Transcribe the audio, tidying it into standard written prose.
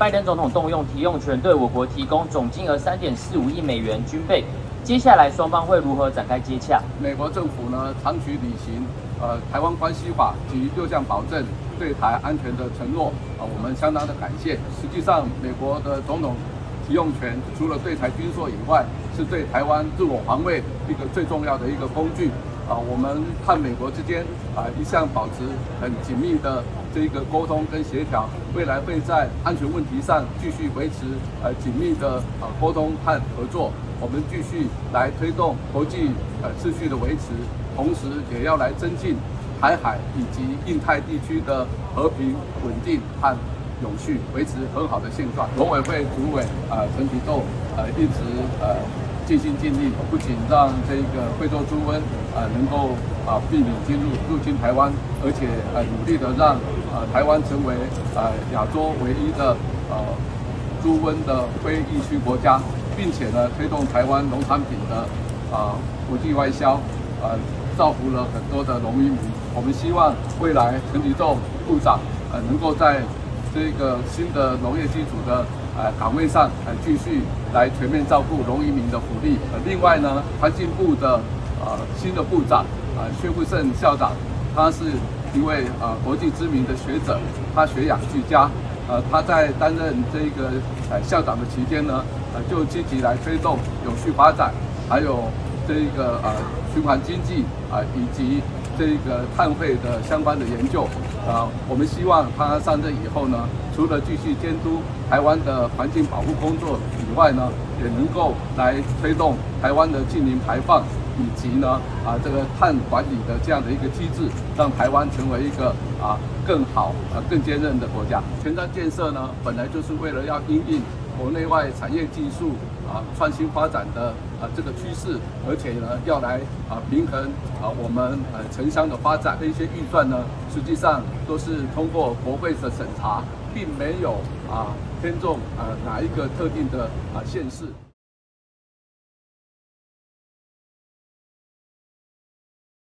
拜登总统动用提用权，对我国提供总金额3.45亿美元军备。接下来双方会如何展开接洽？ 美国政府呢，长期履行台湾关系法及6项保证对台安全的承诺我们相当的感谢。实际上，美国的总统提用权除了对台军售以外，是对台湾自我防卫一个最重要的一个工具。我们和美国之间一向保持很紧密的这个沟通跟协调，未来会在安全问题上继续维持紧密的沟通和合作。我们继续来推动国际秩序的维持，同时也要来增进台海以及印太地区的和平、稳定和永续，维持很好的现状。农委会主委陈其仲一直尽心尽力，不仅让这个非洲猪瘟能够避免入侵台湾，而且努力的让台湾成为亚洲唯一的猪瘟的非疫区国家，并且呢推动台湾农产品的国际外销，造福了很多的农渔民。我们希望未来陈其仲部长能够在这个新的农业基础的岗位上继续来全面照顾农渔民的福利。另外呢，环境部的新的部长薛富盛校长，他是一位国际知名的学者，他学养俱佳。他在担任这个校长的期间呢，就积极来推动永续发展，还有这个循环经济以及这个碳汇的相关的研究。我们希望他上任以后呢，除了继续监督台湾的环境保护工作以外呢，也能够来推动台湾的净零排放，以及呢这个碳管理的这样的一个机制，让台湾成为一个更好更坚韧的国家。前瞻建设呢，本来就是为了要因应国内外产业技术创新发展的这个趋势，而且呢要来平衡我们城乡的发展。这一些预算呢，实际上都是通过国会的审查，并没有偏重哪一个特定的县市。